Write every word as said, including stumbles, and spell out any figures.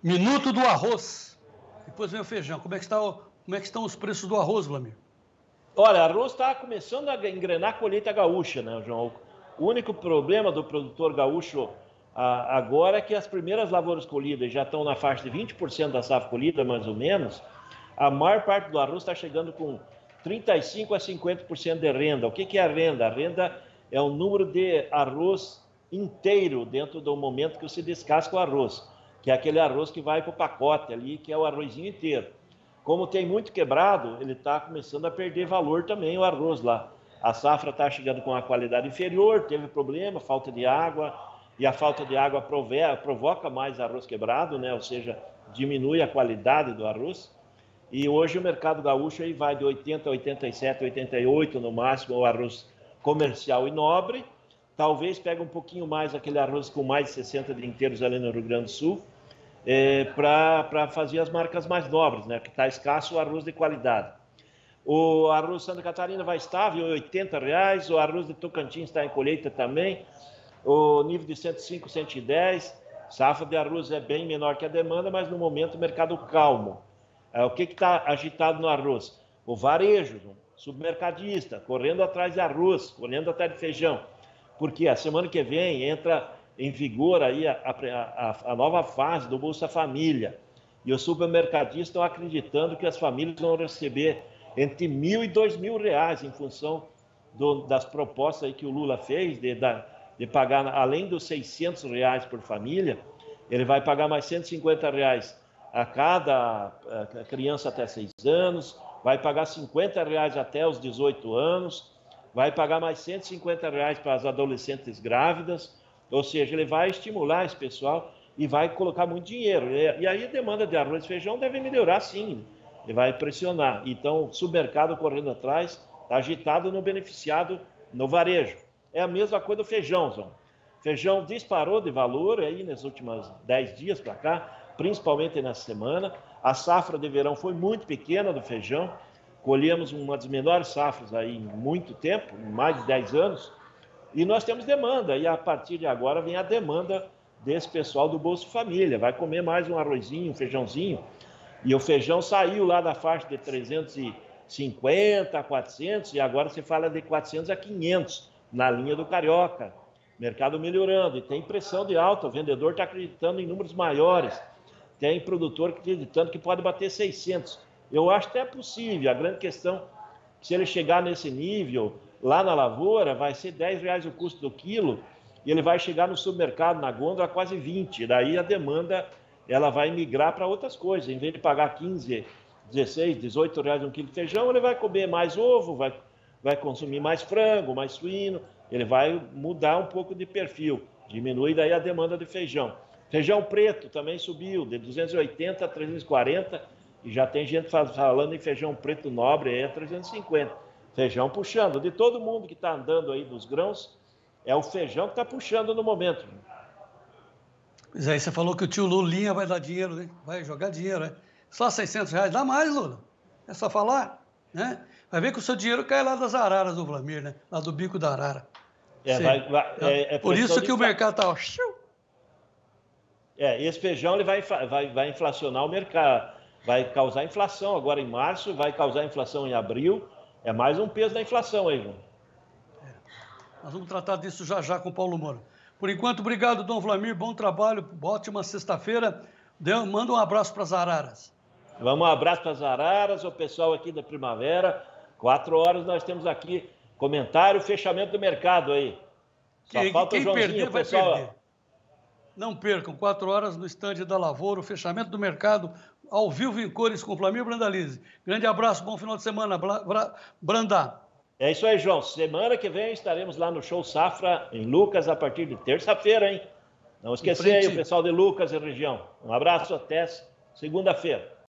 Minuto do arroz. Depois vem o feijão. Como é que, está o, como é que estão os preços do arroz, Vlamir? Olha, arroz está começando a engrenar a colheita gaúcha, né, João? O único problema do produtor gaúcho ah, agora é que as primeiras lavouras colhidas já estão na faixa de vinte por cento da safra colhida, mais ou menos. A maior parte do arroz está chegando com trinta e cinco por cento a cinquenta por cento de renda. O que, que é a renda? A renda é o número de arroz inteiro dentro do momento que você descasca o arroz, que é aquele arroz que vai para o pacote ali, que é o arrozinho inteiro. Como tem muito quebrado, ele está começando a perder valor também, o arroz lá. A safra está chegando com uma qualidade inferior, teve problema, falta de água, e a falta de água provoca mais arroz quebrado, né? Ou seja, diminui a qualidade do arroz. E hoje o mercado gaúcho aí vai de oitenta, oitenta e sete, oitenta e oito no máximo, o arroz comercial e nobre. Talvez pegue um pouquinho mais aquele arroz com mais de sessenta de inteiros ali no Rio Grande do Sul, é, para fazer as marcas mais nobres, né? Que está escasso o arroz de qualidade. O arroz Santa Catarina vai estável, oitenta reais, o arroz de Tocantins está em colheita também, o nível de cento e cinco, cento e dez, safra de arroz é bem menor que a demanda, mas no momento o mercado calmo. É, o que está agitado no arroz? O varejo, o submercadista, correndo atrás de arroz, correndo atrás de feijão, porque a semana que vem entra em vigor aí a, a, a nova fase do Bolsa Família, e os supermercadistas estão acreditando que as famílias vão receber entre mil e dois mil reais, em função do, das propostas aí que o Lula fez, de, de pagar, além dos seiscentos reais por família, ele vai pagar mais cento e cinquenta reais a cada criança até seis anos, vai pagar cinquenta reais até os dezoito anos, vai pagar mais cento e cinquenta reais para as adolescentes grávidas, ou seja, ele vai estimular esse pessoal e vai colocar muito dinheiro. E aí a demanda de arroz e feijão deve melhorar, sim. Ele vai pressionar. Então, o supermercado correndo atrás, está agitado no beneficiado no varejo. É a mesma coisa do feijão, João. Feijão disparou de valor aí nesses últimos dez dias para cá, principalmente nessa semana. A safra de verão foi muito pequena do feijão. Colhemos uma das menores safras aí em muito tempo, mais de dez anos. E nós temos demanda. E a partir de agora vem a demanda desse pessoal do Bolsa Família. Vai comer mais um arrozinho, um feijãozinho. E o feijão saiu lá da faixa de trezentos e cinquenta a quatrocentos, e agora se fala de quatrocentos a quinhentos na linha do Carioca. Mercado melhorando, e tem pressão de alta, o vendedor está acreditando em números maiores, tem produtor acreditando que pode bater seiscentos. Eu acho até possível, a grande questão, se ele chegar nesse nível, lá na lavoura, vai ser dez reais o custo do quilo, e ele vai chegar no supermercado, na gôndola, a quase vinte, daí a demanda ela vai migrar para outras coisas. Em vez de pagar quinze, dezesseis, dezoito reais um quilo de feijão, ele vai comer mais ovo, vai, vai consumir mais frango, mais suíno, ele vai mudar um pouco de perfil, diminui daí a demanda de feijão. Feijão preto também subiu, de duzentos e oitenta a trezentos e quarenta, e já tem gente falando em feijão preto nobre, aí é trezentos e cinquenta. Feijão puxando, de todo mundo que está andando aí dos grãos, é o feijão que está puxando no momento. Pois é, você falou que o tio Lulinha vai dar dinheiro, né? Vai jogar dinheiro, né? Só seiscentos reais, dá mais, Lula. É só falar, né? Vai ver que o seu dinheiro cai lá das araras do Vlamir, né? Lá do bico da arara. É, vai, vai, é, é Por isso que o infla... mercado tá... É, esse feijão ele vai, vai, vai inflacionar o mercado, vai causar inflação agora em março, vai causar inflação em abril. É mais um peso da inflação aí, João. É. Nós vamos tratar disso já já com o Paulo Moura. Por enquanto, obrigado, Dom Vlamir, bom trabalho, ótima sexta-feira. Manda um abraço para as araras. Vamos, um abraço para as araras, o pessoal aqui da Primavera. Quatro horas nós temos aqui comentário, fechamento do mercado aí. Só quem, falta quem o Joãozinho, perder, vai pessoal. Perder. Não percam, quatro horas no estande da Lavoura, o fechamento do mercado, ao vivo em cores com o Vlamir Brandalize. Grande abraço, bom final de semana, Brandá. É isso aí, João. Semana que vem estaremos lá no Show Safra, em Lucas, a partir de terça-feira, hein? Não esquecer aí o pessoal de Lucas e região. Um abraço até segunda-feira.